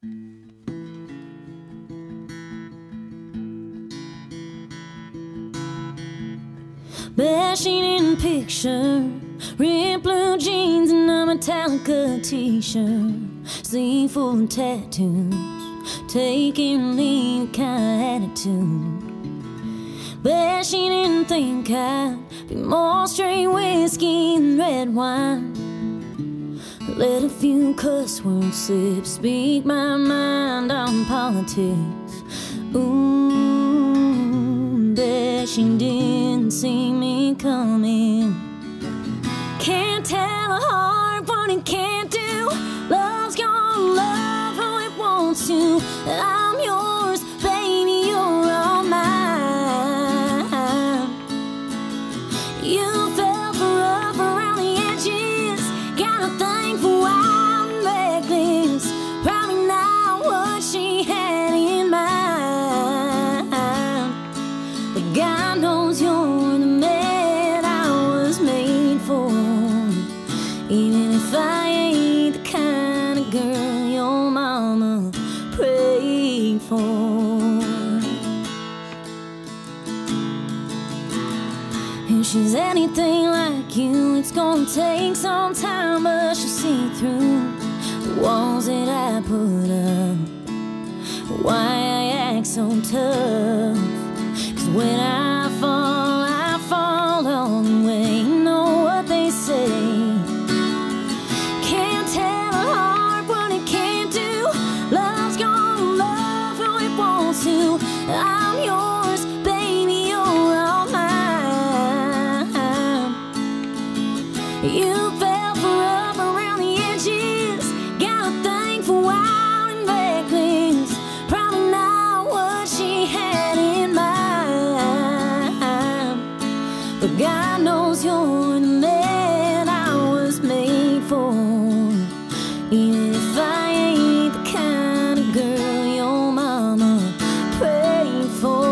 Bashing in the picture, red blue jeans and a Metallica t-shirt, seafood tattoos, taking lean kind of attitude. Bashing and think I'd be more straight whiskey than red wine. Let a few cuss words slip, speak my mind on politics. Ooh, bet she didn't see me coming. Can't tell a heart what it can't do. Love's gonna love who it wants to. I'm yours, baby, you're all mine. You fell for rough around the edges. Got a thing for wild and reckless. Probably not what she had in mind. But God knows you're the man I was made for. Even if I ain't the kind of girl your mama prayed for. If she's anything like you, it's gonna take some time, but she'll see through the walls that I put up. Why I act so tough, 'cause when I fall all the way. You know what they say, can't tell a heart what it can't do. Love's gonna love who it wants to. I'm yours, baby, you're all mine. You fell for rough around the edges. Got a thing for wild and reckless. Probably not what she had in mind. But God knows you're the man I was made for. Even if I ain't the kind of girl your mama prayed for.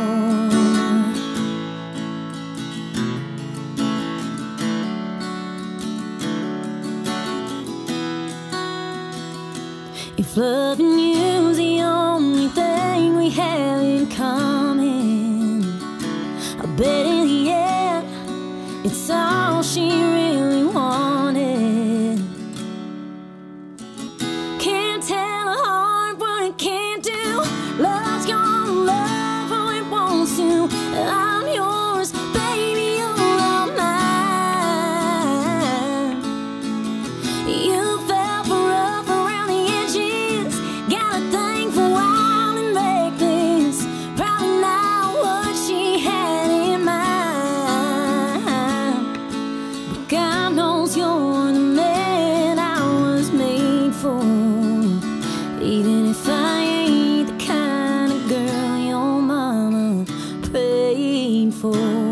If loving you's the only thing we have in common, I bet in the end it's all she really wanted. Can't tell a heart what it can't do. Love's gonna love who it wants to. I'm yours, baby, you're all mine. You fell for rough around the edges. Got a thing for wild and reckless. Probably not what she had in mind. But God knows you're the man I was made for. Even if I ain't the kind of girl your mama prayed for.